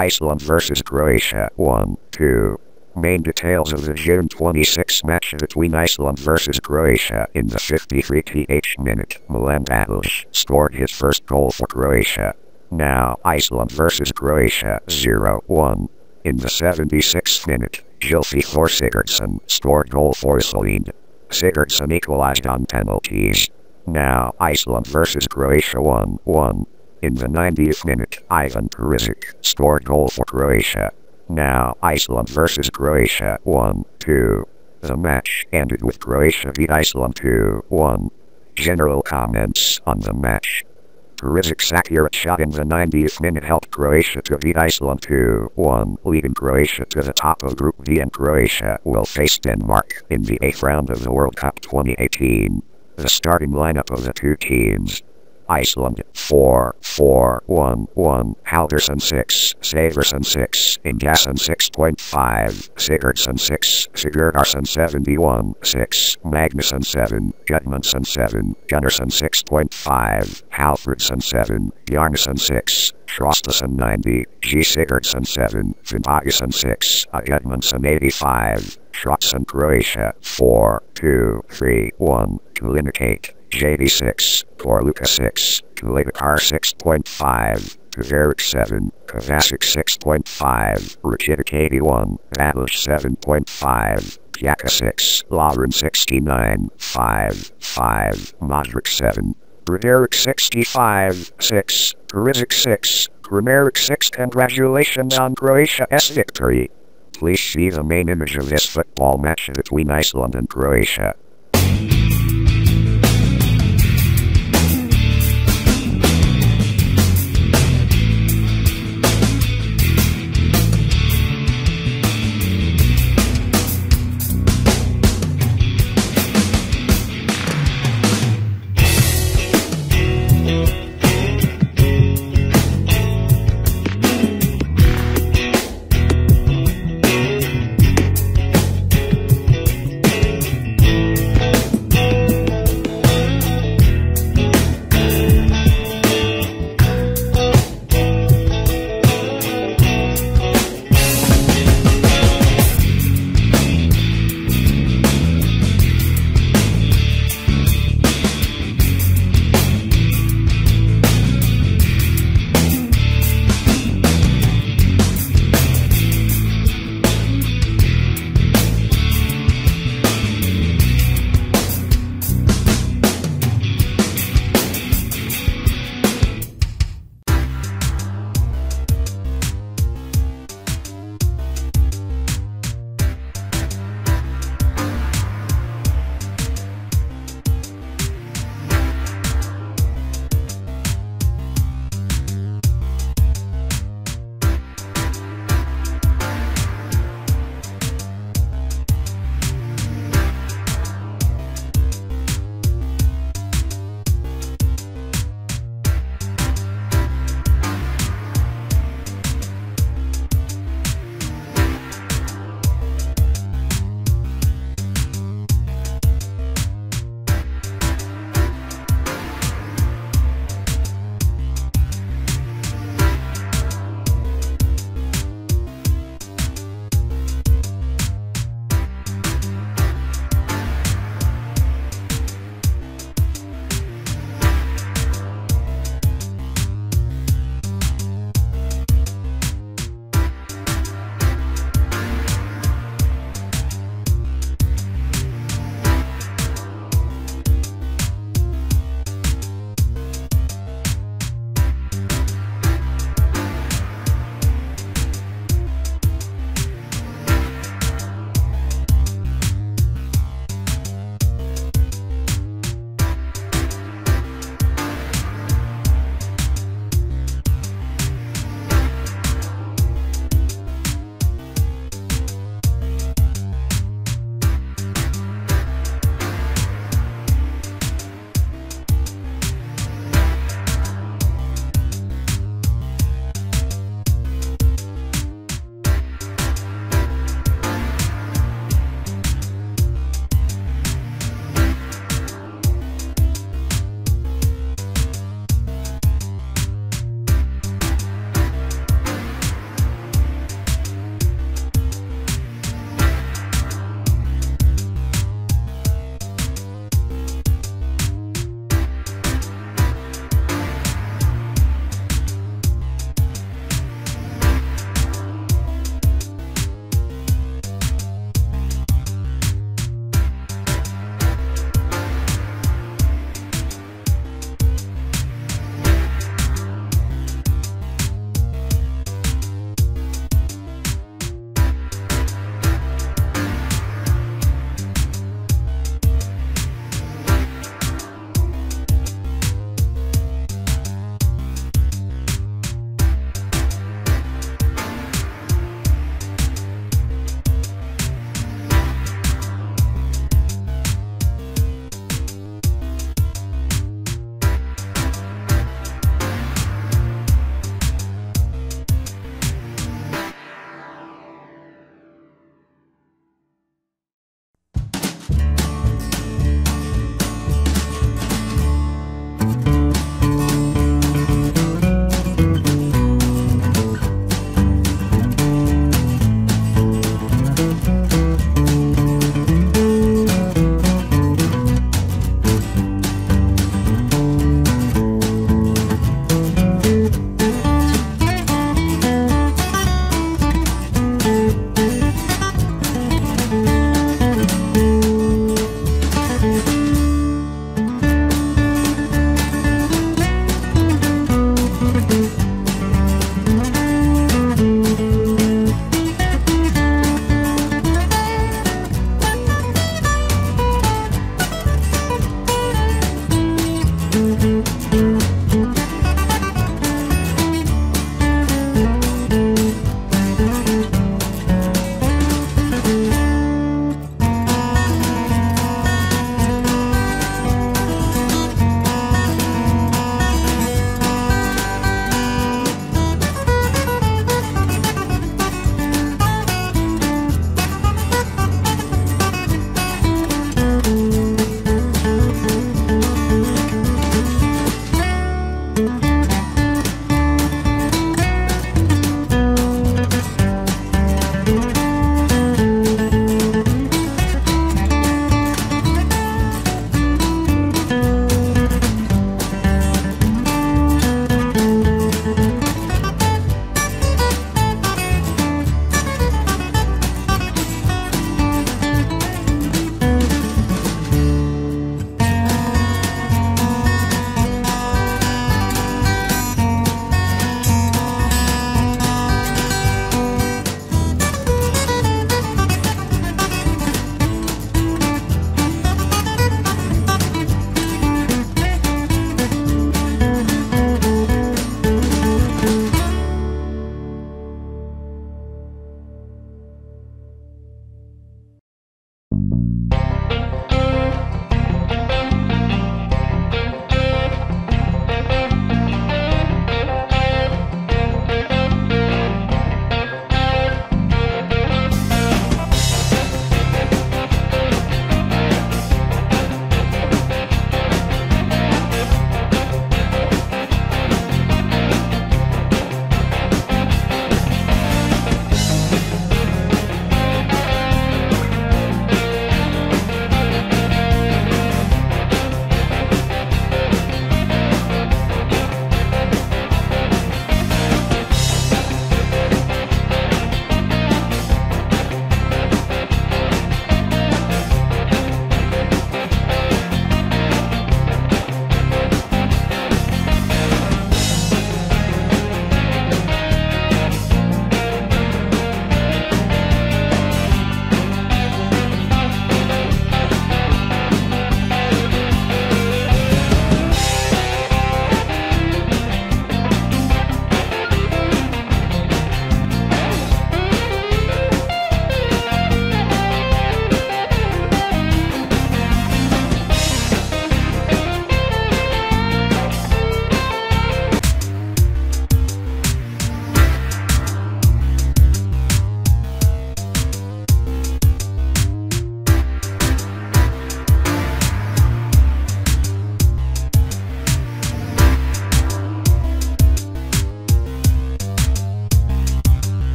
Iceland vs Croatia 1-2. Main details of the June 26 match between Iceland vs Croatia. In the 53th minute, Milan Badelj scored his first goal for Croatia. Now, Iceland vs Croatia 0-1. In the 76th minute, Gylfi Thor Sigurdsson scored goal for Iceleand. Sigurdarson equalized on penalties. Now, Iceland vs Croatia 1-1. In the 90th minute, Perisic scored goal for Croatia. Now, Iceland vs Croatia 1-2. The match ended with Croatia beat Iceland 2-1. General comments on the match. Perisic's accurate shot in the 90th minute helped Croatia to beat Iceland 2-1, leading Croatia to the top of Group D, and Croatia will face Denmark in the 8th round of the World Cup 2018. The starting lineup of the two teams: Iceland 4-4-1-1, Halldorsson 6, Saevarsson 6, Ingason 6.5, Sigurdarson 6, Sigurdarson 71-6, Magnusson 7, Gudmundsson 7, Gunnarsson 6.5, Hallfredsson 7, Bjarnason 6, Traustason 90, Sigurdarson 7, Finnbogason 6, Gudmundsson 85, Trautson. Croatia 4-2-3-1, Kulinikate, JD6, Korluka 6, Kulebakar 6.5, Perisic 7, Kovacic 6.5, Rakitic 81, Badelj 7.5, Jaka 6, Lauren 69.5, Modric 7, Perisic 65.6, Perisic 6, Kramaric 6. Congratulations on Croatia's victory. Please see the main image of this football match between Iceland and Croatia.